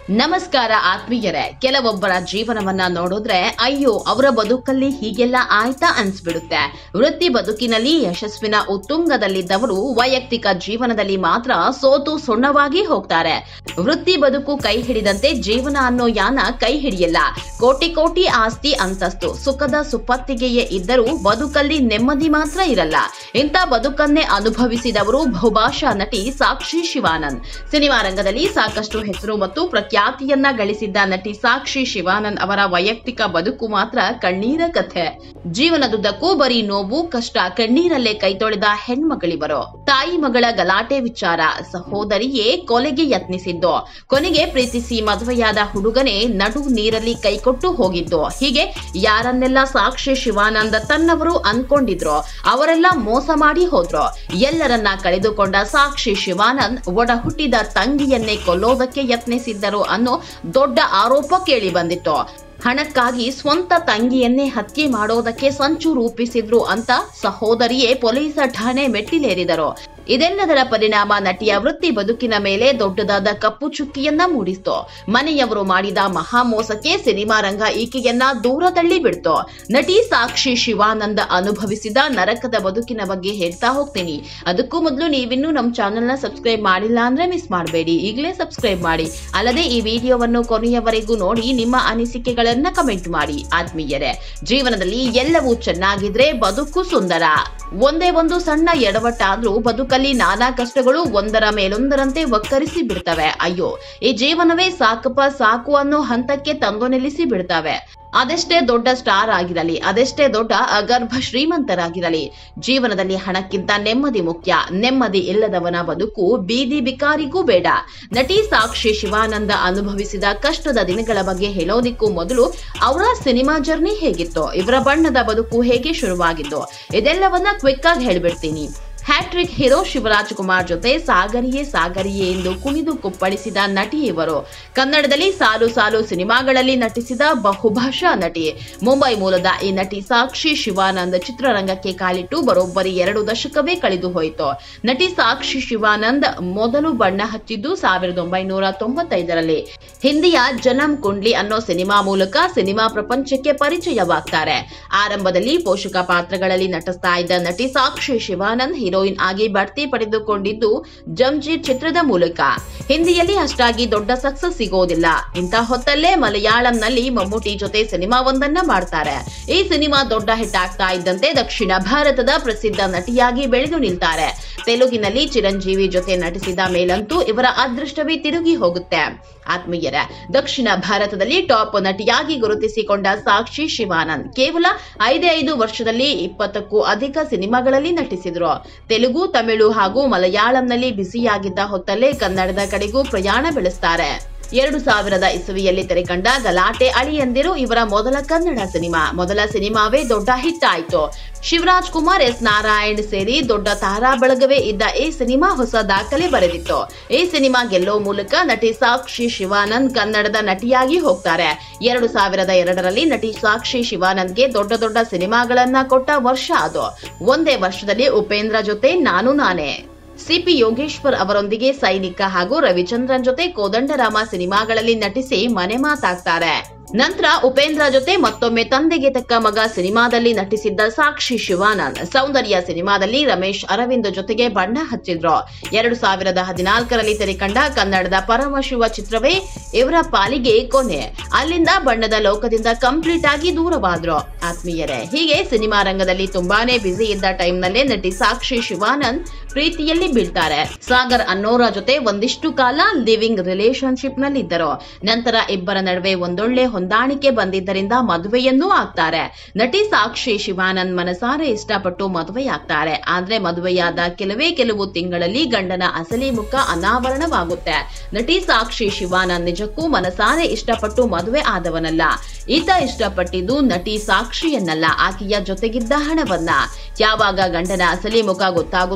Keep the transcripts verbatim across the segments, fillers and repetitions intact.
ನಮಸ್ಕಾರ ಆತ್ಮೀಯರೇ, ಕೆಲವೊಬ್ಬರ ಜೀವನವನ್ನ ನೋಡಿದ್ರೆ ಅಯ್ಯೋ ಅವರ ಬದುಕಲ್ಲಿ ಹೀಗೆಲ್ಲ ಆಯ್ತಾ ಅನ್ಸ್ಬಿಡುತ್ತೆ. ವೃತ್ತಿ ಬದುಕಿನಲ್ಲಿ ಯಶಸ್ವಿನ ಉತ್ತುಂಗದಲ್ಲಿದ್ದವರು ವೈಯಕ್ತಿಕ ಜೀವನದಲ್ಲಿ ಮಾತ್ರ ಸೋತು ಸುಣ್ಣವಾಗಿ ಹೋಗ್ತಾರೆ. ವೃತ್ತಿ ಬದುಕು ಕೈ ಹಿಡಿದಂತೆ ಜೀವನ ಅನ್ನೋ ಯಾನ ಕೈ ಹಿಡಿಯಲ್ಲ. ಕೋಟಿ ಕೋಟಿ ಆಸ್ತಿ ಅಂತಸ್ತು ಸುಖದ ಸುಪ್ಪತ್ತಿಗೆಯೇ ಇದ್ದರೂ ಬದುಕಲ್ಲಿ ನೆಮ್ಮದಿ ಮಾತ್ರ ಇರಲ್ಲ. ಇಂಥ ಬದುಕನ್ನೇ ಅನುಭವಿಸಿದವರು ಬಹುಭಾಷಾ ನಟಿ ಸಾಕ್ಷಿ ಶಿವಾನಂದ್. ಸಿನಿಮಾ ರಂಗದಲ್ಲಿ ಸಾಕಷ್ಟು ಹೆಸರು ಮತ್ತು ಖ್ಯಾತಿಯನ್ನ ಗಳಿಸಿದ್ದ ನಟಿ ಸಾಕ್ಷಿ ಶಿವಾನಂದ್ ಅವರ ವೈಯಕ್ತಿಕ ಬದುಕು ಮಾತ್ರ ಕಣ್ಣೀರ ಕಥೆ. ಜೀವನದುದ್ದಕ್ಕೂ ಬರೀ ನೋವು ಕಷ್ಟ ಕಣ್ಣೀರಲ್ಲೇ ಕೈತೊಳೆದ ಹೆಣ್ಮಗಳಿವರು. ತಾಯಿ ಮಗಳ ಗಲಾಟೆ ವಿಚಾರ, ಸಹೋದರಿಯೇ ಕೊಲೆಗೆ ಯತ್ನಿಸಿದ್ದು, ಕೊನೆಗೆ ಪ್ರೀತಿಸಿ ಮದುವೆಯಾದ ಹುಡುಗನೇ ನಡು ನೀರಲ್ಲಿ ಕೈಕೊಟ್ಟು ಹೋಗಿದ್ದು, ಹೀಗೆ ಯಾರನ್ನೆಲ್ಲ ಸಾಕ್ಷಿ ಶಿವಾನಂದ್ ತನ್ನವರು ಅನ್ಕೊಂಡಿದ್ರು ಅವರೆಲ್ಲ ಮೋಸ ಮಾಡಿ ಹೋದ್ರು. ಎಲ್ಲರನ್ನ ಕಳೆದುಕೊಂಡ ಸಾಕ್ಷಿ ಶಿವಾನಂದ್ ಒಡ ಹುಟ್ಟಿದ ತಂಗಿಯನ್ನೇ ಕೊಲ್ಲೋದಕ್ಕೆ ಯತ್ನಿಸಿದ್ದರು ಅನ್ನೋ ದೊಡ್ಡ ಆರೋಪ ಕೇಳಿ ಬಂದಿತ್ತು. ಹಣಕ್ಕಾಗಿ ಸ್ವಂತ ತಂಗಿಯನ್ನೇ ಹತ್ಯೆ ಮಾಡೋದಕ್ಕೆ ಸಂಚು ರೂಪಿಸಿದ್ರು ಅಂತ ಸಹೋದರಿಯೇ ಪೊಲೀಸ್ ಠಾಣೆ ಮೆಟ್ಟಿಲೇರಿದರು. ಇದೆಲ್ಲದರ ಪರಿಣಾಮ ನಟಿಯ ವೃತ್ತಿ ಬದುಕಿನ ಮೇಲೆ ದೊಡ್ಡದಾದ ಕಪ್ಪು ಚುಕ್ಕಿಯನ್ನ ಮೂಡಿಸಿತು. ಮನೆಯವರು ಮಾಡಿದ ಮಹಾಮೋಸಕ್ಕೆ ಸಿನಿಮಾ ರಂಗ ಈಕೆಯನ್ನ ದೂರ ತಳ್ಳಿ ಬಿಡ್ತು. ನಟಿ ಸಾಕ್ಷಿ ಶಿವಾನಂದ ಅನುಭವಿಸಿದ ನರಕದ ಬದುಕಿನ ಬಗ್ಗೆ ಹೇಳ್ತಾ ಹೋಗ್ತೀನಿ. ಅದಕ್ಕೂ ಮೊದಲು ನೀವಿನ್ನೂ ನಮ್ಮ ಚಾನೆಲ್ ನ ಸಬ್ಸ್ಕ್ರೈಬ್ ಮಾಡಿಲ್ಲ ಅಂದ್ರೆ ಮಿಸ್ ಮಾಡಬೇಡಿ, ಈಗಲೇ ಸಬ್ಸ್ಕ್ರೈಬ್ ಮಾಡಿ. ಅಲ್ಲದೆ ಈ ವಿಡಿಯೋವನ್ನು ಕೊನೆಯವರೆಗೂ ನೋಡಿ ನಿಮ್ಮ ಅನಿಸಿಕೆಗಳನ್ನ ಕಮೆಂಟ್ ಮಾಡಿ. ಆತ್ಮೀಯರೇ, ಜೀವನದಲ್ಲಿ ಎಲ್ಲವೂ ಚೆನ್ನಾಗಿದ್ರೆ ಬದುಕು ಸುಂದರ. ಒಂದೇ ಒಂದು ಸಣ್ಣ ಎಡವಟ್ಟಾದ್ರೂ ಬದುಕಲ್ಲಿ ನಾನಾ ಕಷ್ಟಗಳು ಒಂದರ ಮೇಲೊಂದರಂತೆ ಒಕ್ಕರಿಸಿ ಬಿಡ್ತವೆ. ಅಯ್ಯೋ ಈ ಜೀವನವೇ ಸಾಕಪ್ಪ ಸಾಕು ಅನ್ನೋ ಹಂತಕ್ಕೆ ತಂದು ನಿಲ್ಲಿಸಿ ಬಿಡ್ತವೆ. ಅದೆಷ್ಟೇ ದೊಡ್ಡ ಸ್ಟಾರ್ ಆಗಿರಲಿ, ಅದೆಷ್ಟೇ ದೊಡ್ಡ ಅಗರ್ಭ ಶ್ರೀಮಂತರಾಗಿರಲಿ, ಜೀವನದಲ್ಲಿ ಹಣಕ್ಕಿಂತ ನೆಮ್ಮದಿ ಮುಖ್ಯ. ನೆಮ್ಮದಿ ಇಲ್ಲದವನ ಬದುಕು ಬೀದಿ ಬಿಕಾರಿಗೂ ಬೇಡ. ನಟಿ ಸಾಕ್ಷಿ ಶಿವಾನಂದ ಅನುಭವಿಸಿದ ಕಷ್ಟದ ದಿನಗಳ ಬಗ್ಗೆ ಹೇಳೋದಿಕ್ಕೂ ಮೊದಲು ಅವರ ಸಿನಿಮಾ ಜರ್ನಿ ಹೇಗಿತ್ತು, ಇವರ ಬಣ್ಣದ ಬದುಕು ಹೇಗೆ ಶುರುವಾಗಿತ್ತು, ಇದೆಲ್ಲವನ್ನ ಕ್ವಿಕ್ ಆಗಿ ಹೇಳ್ಬಿಡ್ತೀನಿ. ಹ್ಯಾಟ್ರಿಕ್ ಹೀರೋ ಶಿವರಾಜ್ ಕುಮಾರ್ ಜೊತೆ ಸಾಗರಿಯೇ ಸಾಗರಿಯೇ ಎಂದು ಕುಣಿದು ಕುಪ್ಪಳಿಸಿದ ನಟಿ ಇವರು. ಕನ್ನಡದಲ್ಲಿ ಸಾಲು ಸಾಲು ಸಿನಿಮಾಗಳಲ್ಲಿ ನಟಿಸಿದ ಬಹುಭಾಷಾ ನಟಿ. ಮುಂಬೈ ಮೂಲದ ಈ ನಟಿ ಸಾಕ್ಷಿ ಶಿವಾನಂದ್ ಚಿತ್ರರಂಗಕ್ಕೆ ಕಾಲಿಟ್ಟು ಬರೋಬ್ಬರಿ ಎರಡು ದಶಕವೇ ಕಳೆದು ಹೋಯಿತು. ನಟಿ ಸಾಕ್ಷಿ ಶಿವಾನಂದ್ ಮೊದಲು ಬಣ್ಣ ಹಚ್ಚಿದ್ದು ಸಾವಿರದ ಒಂಬೈನೂರ ತೊಂಬತ್ತೈದರಲ್ಲಿ. ಹಿಂದಿಯ ಜನಮ್ ಕುಂಡ್ಲಿ ಅನ್ನೋ ಸಿನಿಮಾ ಮೂಲಕ ಸಿನಿಮಾ ಪ್ರಪಂಚಕ್ಕೆ ಪರಿಚಯವಾಗ್ತಾರೆ. ಆರಂಭದಲ್ಲಿ ಪೋಷಕ ಪಾತ್ರಗಳಲ್ಲಿ ನಟಿಸ್ತಾ ಇದ್ದ ನಟಿ ಸಾಕ್ಷಿ ಶಿವಾನಂದ್ ಹೀರೋಯಿನ್ ಆಗಿ ಬಡ್ತಿ ಪಡೆದುಕೊಂಡಿದ್ದು ಜಂಜೀರ್ ಚಿತ್ರದ ಮೂಲಕ. ಹಿಂದಿಯಲ್ಲಿ ಅಷ್ಟಾಗಿ ದೊಡ್ಡ ಸಕ್ಸಸ್ ಸಿಗೋದಿಲ್ಲ. ಇಂಥ ಹೊತ್ತಲ್ಲೇ ಮಲಯಾಳಂನಲ್ಲಿ ಮಮ್ಮೂಟಿ ಜೊತೆ ಸಿನಿಮಾವೊಂದನ್ನ ಮಾಡ್ತಾರೆ. ಈ ಸಿನಿಮಾ ದೊಡ್ಡ ಹಿಟ್ ಆಗ್ತಾ ಇದ್ದಂತೆ ದಕ್ಷಿಣ ಭಾರತದ ಪ್ರಸಿದ್ಧ ನಟಿಯಾಗಿ ಬೆಳೆದು ನಿಲ್ತಾರೆ. ತೆಲುಗಿನಲ್ಲಿ ಚಿರಂಜೀವಿ ಜೊತೆ ನಟಿಸಿದ ಮೇಲಂತೂ ಇವರ ಅದೃಷ್ಟವೇ ತಿರುಗಿ ಹೋಗುತ್ತೆ. ಆತ್ಮೀಯರೇ, ದಕ್ಷಿಣ ಭಾರತದಲ್ಲಿ ಟಾಪ್ ನಟಿಯಾಗಿ ಗುರುತಿಸಿಕೊಂಡ ಸಾಕ್ಷಿ ಶಿವಾನಂದ್ ಕೇವಲ ಐದೇ ಐದು ವರ್ಷದಲ್ಲಿ ಇಪ್ಪತ್ತಕ್ಕೂ ಅಧಿಕ ಸಿನಿಮಾಗಳಲ್ಲಿ ನಟಿಸಿದ್ರು. ತೆಲುಗು, ತಮಿಳು ಹಾಗೂ ಮಲಯಾಳಂನಲ್ಲಿ ಬ್ಯುಸಿಯಾಗಿದ್ದ ಹೊತ್ತಲ್ಲೇ ಕನ್ನಡದ ಕಡೆಗೂ ಪ್ರಯಾಣ ಬೆಳೆಸ್ತಾರೆ. ಎರಡು ಸಾವಿರದ ಇಸವಿಯಲ್ಲಿ ತೆರೆಕಂಡ ಗಲಾಟೆ ಅಳಿಯಂದಿರು ಇವರ ಮೊದಲ ಕನ್ನಡ ಸಿನಿಮಾ. ಮೊದಲ ಸಿನಿಮಾವೇ ದೊಡ್ಡ ಹಿಟ್ ಆಯಿತು. ಶಿವರಾಜ್ ಕುಮಾರ್, ಎಸ್ ನಾರಾಯಣ್ ಸೇರಿ ದೊಡ್ಡ ತಾರಾ ಬಳಗವೇ ಇದ್ದ ಈ ಸಿನಿಮಾ ಹೊಸ ದಾಖಲೆ ಬರೆದಿತ್ತು. ಈ ಸಿನಿಮಾ ಗೆಲ್ಲೋ ಮೂಲಕ ನಟಿ ಸಾಕ್ಷಿ ಶಿವಾನಂದ್ ಕನ್ನಡದ ನಟಿಯಾಗಿ ಹೋಗ್ತಾರೆ. ಎರಡು ಸಾವಿರದ ಎರಡರಲ್ಲಿ ನಟಿ ಸಾಕ್ಷಿ ಶಿವಾನಂದ್ಗೆ ದೊಡ್ಡ ದೊಡ್ಡ ಸಿನಿಮಾಗಳನ್ನ ಕೊಟ್ಟ ವರ್ಷ ಅದು. ಒಂದೇ ವರ್ಷದಲ್ಲಿ ಉಪೇಂದ್ರ ಜೊತೆ ನಾನು ನಾನೇ, ಸಿಪಿ ಯೋಗೇಶ್ವರ್ ಅವರೊಂದಿಗೆ ಸೈನಿಕ ಹಾಗೂ ರವಿಚಂದ್ರನ್ ಜೊತೆ ಕೋದಂಡರಾಮ ಸಿನಿಮಾಗಳಲ್ಲಿ ನಟಿಸಿ ಮನೆ ಮಾತಾಗ್ತಾರೆ. ನಂತರ ಉಪೇಂದ್ರ ಜೊತೆ ಮತ್ತೊಮ್ಮೆ ತಂದೆಗೆ ತಕ್ಕ ಮಗ ಸಿನಿಮಾದಲ್ಲಿ ನಟಿಸಿದ್ದ ಸಾಕ್ಷಿ ಶಿವಾನಂದ್ ಸೌಂದರ್ಯ ಸಿನಿಮಾದಲ್ಲಿ ರಮೇಶ್ ಅರವಿಂದ್ ಜೊತೆಗೆ ಬಣ್ಣ ಹಚ್ಚಿದ್ರು. ಎರಡು ಸಾವಿರದ ಹದಿನಾಲ್ಕರಲ್ಲಿ ತೆರೆಕಂಡ ಕನ್ನಡದ ಪರಮಶಿವ ಚಿತ್ರವೇ ಇವರ ಪಾಲಿಗೆ ಕೊನೆ. ಅಲ್ಲಿಂದ ಬಣ್ಣದ ಲೋಕದಿಂದ ಕಂಪ್ಲೀಟ್ ಆಗಿ ದೂರವಾದ್ರು. ಆತ್ಮೀಯರೇ, ಹೀಗೆ ಸಿನಿಮಾ ರಂಗದಲ್ಲಿ ತುಂಬಾನೇ ಬ್ಯುಸಿ ಇದ್ದ ಟೈಮ್ ನಲ್ಲೇ ನಟಿ ಸಾಕ್ಷಿ ಶಿವಾನಂದ್ ಪ್ರೀತಿಯಲ್ಲಿ ಬೀಳ್ತಾರೆ. ಸಾಗರ್ ಅನ್ನೋರ ಜೊತೆ ಒಂದಿಷ್ಟು ಕಾಲ ಲಿವಿಂಗ್ ರಿಲೇಶನ್ಶಿಪ್ ನಲ್ಲಿದ್ದರು. ನಂತರ ಇಬ್ಬರ ನಡುವೆ ಒಂದೊಳ್ಳೆ ಹೊಂದಾಣಿಕೆ ಬಂದಿದ್ದರಿಂದ ಮದುವೆಯನ್ನೂ ಆಗ್ತಾರೆ. ನಟಿ ಸಾಕ್ಷಿ ಶಿವಾನಂದ್ ಮನಸಾರೆ ಇಷ್ಟಪಟ್ಟು ಮದುವೆಯಾಗ್ತಾರೆ. ಆದ್ರೆ ಮದುವೆಯಾದ ಕೆಲವೇ ಕೆಲವು ತಿಂಗಳಲ್ಲಿ ಗಂಡನ ಅಸಲಿ ಮುಖ ಅನಾವರಣವಾಗುತ್ತೆ. ನಟಿ ಸಾಕ್ಷಿ ಶಿವಾನಂದ್ ನಿಜಕ್ಕೂ ಮನಸಾರೆ ಇಷ್ಟಪಟ್ಟು ಮದುವೆ ಆದವನಲ್ಲ. ಈತ ಇಷ್ಟಪಟ್ಟಿದ್ದು ನಟಿ ಸಾಕ್ಷಿಯನ್ನಲ್ಲ, ಆಕೆಯ ಜೊತೆಗಿದ್ದ ಹಣವನ್ನ. ಯಾವಾಗ ಗಂಡನ ಅಸಲಿ ಮುಖ ಗೊತ್ತಾಗುತ್ತೋ ಗಂಡನ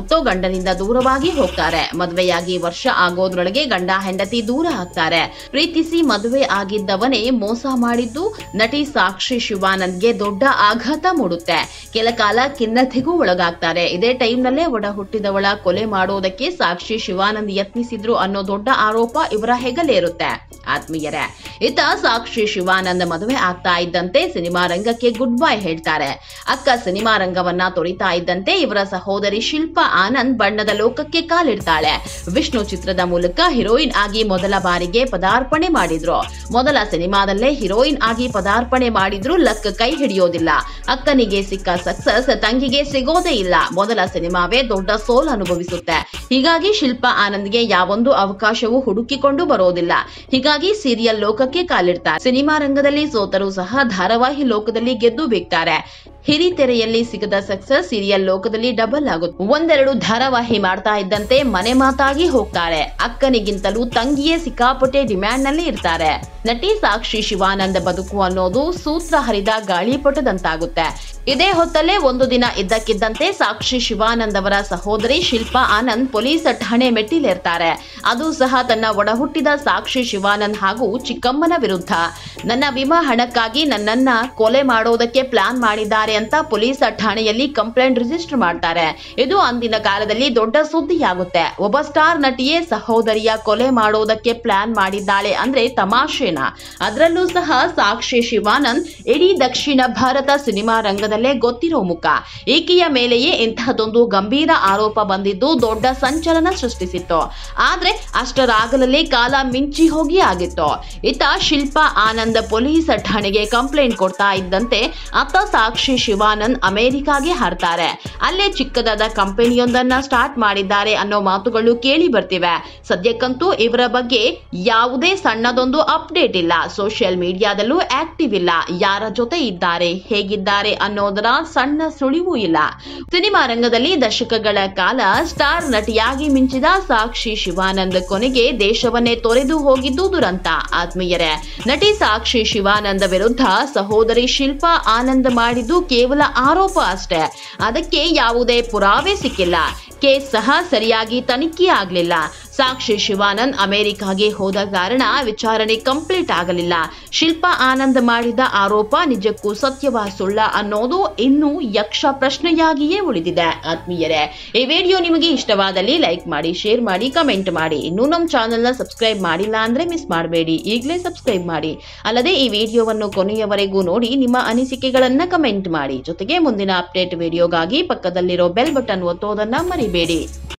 ಗಂಡನಿಂದ ದೂರವಾಗಿ ಹೋಗ್ತಾರೆ. ಮದುವೆಯಾಗಿ ವರ್ಷ ಆಗೋದ್ರೊಳಗೆ ಗಂಡ ಹೆಂಡತಿ ದೂರ ಆಗ್ತಾರೆ. ಪ್ರೀತಿಸಿ ಮದುವೆ ಆಗಿದ್ದವನೇ ಮೋಸ ಮಾಡಿದ್ದು ನಟಿ ಸಾಕ್ಷಿ ಶಿವಾನಂದ್ಗೆ ದೊಡ್ಡ ಆಘಾತ ಮೂಡುತ್ತೆ. ಕೆಲ ಕಾಲ ಖಿನ್ನತೆಗೂ ಒಳಗಾಗ್ತಾರೆ. ಇದೇ ಟೈಮ್ ನಲ್ಲೇ ಒಡ ಹುಟ್ಟಿದವಳ ಕೊಲೆ ಮಾಡೋದಕ್ಕೆ ಸಾಕ್ಷಿ ಶಿವಾನಂದ್ ಯತ್ನಿಸಿದ್ರು ಅನ್ನೋ ದೊಡ್ಡ ಆರೋಪ ಇವರ ಹೆಗಲೇರುತ್ತೆ. ಆತ್ಮೀಯರೇ, ಇತ್ತ ಸಾಕ್ಷಿ ಶಿವಾನಂದ್ ಮದುವೆ ಆಗ್ತಾ ಇದ್ದಂತೆ ಸಿನಿಮಾ ರಂಗಕ್ಕೆ ಗುಡ್ ಬೈ ಹೇಳ್ತಾರೆ. ಅಕ್ಕ ಸಿನಿಮಾ ರಂಗವನ್ನ ತೊರಿತಾ ಇದ್ದಂತೆ ಇವರ ಸಹೋದರಿ ಶಿಲ್ಪಾ ಆನಂದ್ ಬಣ್ಣದ ಲೋಕಕ್ಕೆ ಕಾಲಿಡ್ತಾಳೆ. ವಿಷ್ಣು ಚಿತ್ರದ ಮೂಲಕ ಹೀರೋಯಿನ್ ಆಗಿ ಮೊದಲ ಬಾರಿಗೆ ಪದಾರ್ಪಣೆ ಮಾಡಿದ್ರು. ಮೊದಲ ಸಿನಿಮಾದಲ್ಲೇ ಹೀರೋಯಿನ್ ಆಗಿ ಪದಾರ್ಪಣೆ ಮಾಡಿದ್ರು ಲಕ್ ಕೈ ಹಿಡಿಯೋದಿಲ್ಲ. ಅಕ್ಕನಿಗೆ ಸಿಕ್ಕ ಸಕ್ಸಸ್ ತಂಗಿಗೆ ಸಿಗೋದೇ ಇಲ್ಲ. ಮೊದಲ ಸಿನಿಮಾವೇ ದೊಡ್ಡ ಸೋಲ್ ಅನುಭವಿಸುತ್ತೆ. ಹೀಗಾಗಿ ಶಿಲ್ಪಾ ಆನಂದ್ಗೆ ಯಾವೊಂದು ಅವಕಾಶವೂ ಹುಡುಕಿಕೊಂಡು ಬರೋದಿಲ್ಲ. ಹೀಗಾಗಿ ಸೀರಿಯಲ್ ಲೋಕಕ್ಕೆ ಕಾಲಿಡ್ತಾರೆ. ಸಿನಿಮಾ ರಂಗದಲ್ಲಿ ಸೋತರೂ ಸಹ ಧಾರಾವಾಹಿ ಲೋಕದಲ್ಲಿ ಗೆದ್ದು ಬೀಗ್ತಾರೆ. ಹಿರಿತೆರೆಯಲ್ಲಿ ಸಿಗದ ಸಕ್ಸಸ್ ಸೀರಿಯಲ್ ಲೋಕದಲ್ಲಿ ಡಬಲ್ ಆಗುತ್ತೆ. ಒಂದೆರಡು ಧಾರಾವಾಹಿ ಮಾಡ್ತಾ ಇದ್ದಂತೆ ಮನೆ ಮಾತಾಗಿ ಹೋಗ್ತಾರೆ. ಅಕ್ಕನಿಗಿಂತಲೂ ತಂಗಿಯೇ ಸಿಕ್ಕಾಪಟ್ಟೆ ಡಿಮ್ಯಾಂಡ್ ನಲ್ಲಿ ಇರ್ತಾರೆ. ನಟಿ ಸಾಕ್ಷಿ ಶಿವಾನಂದ್ ಬದುಕು ಅನ್ನೋದು ಸೂತ್ರ ಹರಿದ ಗಾಳಿಪಟದಂತಾಗುತ್ತೆ. ಇದೇ ಹೊತ್ತಲ್ಲೇ ಒಂದು ದಿನ ಇದ್ದಕ್ಕಿದ್ದಂತೆ ಸಾಕ್ಷಿ ಶಿವಾನಂದ್ ಅವರ ಸಹೋದರಿ ಶಿಲ್ಪಾ ಆನಂದ್ ಪೊಲೀಸ್ ಠಾಣೆ ಮೆಟ್ಟಿಲೇರ್ತಾರೆ. ಅದು ಸಹ ತನ್ನ ಒಡಹುಟ್ಟಿದ ಸಾಕ್ಷಿ ಶಿವಾನಂದ್ ಹಾಗೂ ಚಿಕ್ಕಮ್ಮನ ವಿರುದ್ಧ. ನನ್ನ ವಿಮಾ ಹಣಕ್ಕಾಗಿ ನನ್ನನ್ನ ಕೊಲೆ ಮಾಡೋದಕ್ಕೆ ಪ್ಲಾನ್ ಮಾಡಿದ್ದಾರೆ ಅಂತ ಪೊಲೀಸ್ ಠಾಣೆಯಲ್ಲಿ ಕಂಪ್ಲೇಂಟ್ ರಿಜಿಸ್ಟರ್ ಮಾಡ್ತಾರೆ. ಇದು ಅಂದಿನ ಕಾಲದಲ್ಲಿ ದೊಡ್ಡ ಸುದ್ದಿಯಾಗುತ್ತೆ. ಒಬ್ಬ ಸ್ಟಾರ್ ನಟಿಯೇ ಸಹೋದರಿಯ ಕೊಲೆ ಮಾಡೋದಕ್ಕೆ ಪ್ಲಾನ್ ಮಾಡಿದ್ದಾಳೆ ಅಂದ್ರೆ ತಮಾಷೆನಾ? ಅದರಲ್ಲೂ ಸಹ ಸಾಕ್ಷಿ ಶಿವಾನಂದ್ ಇಡೀ ದಕ್ಷಿಣ ಭಾರತ ಸಿನಿಮಾ ರಂಗದಲ್ಲೇ ಗೊತ್ತಿರೋ ಮುಖ. ಈಕೆಯ ಮೇಲೆಯೇ ಇಂತಹದೊಂದು ಗಂಭೀರ ಆರೋಪ ಬಂದಿದ್ದು ದೊಡ್ಡ ಸಂಚಲನ ಸೃಷ್ಟಿಸಿತ್ತು. ಆದ್ರೆ ಅಷ್ಟರಾಗಲೇ ಕಾಲ ಮಿಂಚಿ ಹೋಗಿ ಆಗಿತ್ತು. ಇತ್ತ ಶಿಲ್ಪಾ ಆನಂದ್ ಪೊಲೀಸ್ ಠಾಣೆಗೆ ಕಂಪ್ಲೇಂಟ್ ಕೊಡ್ತಾ ಇದ್ದಂತೆ ಅತ್ತ ಸಾಕ್ಷಿ ಶಿವಾನಂದ್ ಅಮೆರಿಕಾಗೆ ಹಾರ್ತಾರೆ. ಅಲ್ಲೇ ಚಿಕ್ಕದಾದ ಕಂಪನಿಯೊಂದನ್ನ ಸ್ಟಾರ್ಟ್ ಮಾಡಿದ್ದಾರೆ ಅನ್ನೋ ಮಾತುಗಳು ಕೇಳಿ ಬರ್ತಿವೆ. ಸದ್ಯಕ್ಕಂತೂ ಇವರ ಬಗ್ಗೆ ಯಾವುದೇ ಸಣ್ಣದೊಂದು ಅಪ್ಡೇಟ್ ಇಲ್ಲ. ಸೋಷಿಯಲ್ ಮೀಡಿಯಾದಲ್ಲೂ ಆಕ್ಟಿವ್ ಇಲ್ಲ. ಯಾರ ಜೊತೆ ಇದ್ದಾರೆ, ಹೇಗಿದ್ದಾರೆ ಅನ್ನೋದರ ಸಣ್ಣ ಸುಳಿವೂ ಇಲ್ಲ. ಸಿನಿಮಾ ರಂಗದಲ್ಲಿ ದಶಕಗಳ ಕಾಲ ಸ್ಟಾರ್ ನಟಿಯಾಗಿ ಮಿಂಚಿದ ಸಾಕ್ಷಿ ಶಿವಾನಂದ್ ಕೊನೆಗೆ ದೇಶವನ್ನೇ ತೊರೆದು ಹೋಗಿದ್ದು ದುರಂತ. ಆತ್ಮೀಯರೇ, ನಟಿ ಸಾಕ್ಷಿ ಶಿವಾನಂದ್ ವಿರುದ್ಧ ಸಹೋದರಿ ಶಿಲ್ಪಾ ಆನಂದ್ ಮಾಡಿದ್ದು ಕೇವಲ ಆರೋಪ ಅಷ್ಟೇ. ಅದಕ್ಕೆ ಯಾವುದೇ ಪುರಾವೆ ಸಿಕ್ಕಿಲ್ಲ. ಕೇಸ್ ಸಹ ಸರಿಯಾಗಿ ತನಿಖೆ ಆಗಲಿಲ್ಲ. ಸಾಕ್ಷಿ ಶಿವಾನಂದ್ ಅಮೆರಿಕಾಗೆ ಹೋದ ಕಾರಣ ವಿಚಾರಣೆ ಕಂಪ್ಲೀಟ್ ಆಗಲಿಲ್ಲ. ಶಿಲ್ಪಾ ಆನಂದ್ ಮಾಡಿದ ಆರೋಪ ನಿಜಕ್ಕೂ ಸತ್ಯವಾ ಸುಳ್ಳ ಅನ್ನೋದು ಇನ್ನೂ ಯಕ್ಷ ಪ್ರಶ್ನೆಯಾಗಿಯೇ ಉಳಿದಿದೆ. ಆತ್ಮೀಯರೇ, ಈ ವಿಡಿಯೋ ನಿಮಗೆ ಇಷ್ಟವಾದಲ್ಲಿ ಲೈಕ್ ಮಾಡಿ, ಶೇರ್ ಮಾಡಿ, ಕಮೆಂಟ್ ಮಾಡಿ. ಇನ್ನೂ ನಮ್ಮ ಚಾನೆಲ್ ನ ಸಬ್ಸ್ಕ್ರೈಬ್ ಮಾಡಿಲ್ಲ ಅಂದ್ರೆ ಮಿಸ್ ಮಾಡಬೇಡಿ, ಈಗಲೇ ಸಬ್ಸ್ಕ್ರೈಬ್ ಮಾಡಿ. ಅಲ್ಲದೆ ಈ ವಿಡಿಯೋವನ್ನು ಕೊನೆಯವರೆಗೂ ನೋಡಿ ನಿಮ್ಮ ಅನಿಸಿಕೆಗಳನ್ನ ಕಮೆಂಟ್ ಮಾಡಿ. ಜೊತೆಗೆ ಮುಂದಿನ ಅಪ್ಡೇಟ್ ವಿಡಿಯೋಗಾಗಿ ಪಕ್ಕದಲ್ಲಿರೋ ಬೆಲ್ ಬಟನ್ ಒತ್ತೋದನ್ನ ಮರಿಬೇಡಿ.